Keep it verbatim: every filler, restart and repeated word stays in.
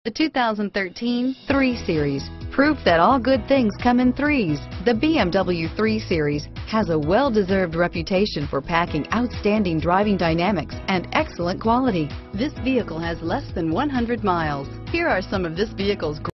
The two thousand thirteen three Series. Proof that all good things come in threes. The B M W three Series has a well-deserved reputation for packing outstanding driving dynamics and excellent quality. This vehicle has less than one hundred miles. Here are some of this vehicle's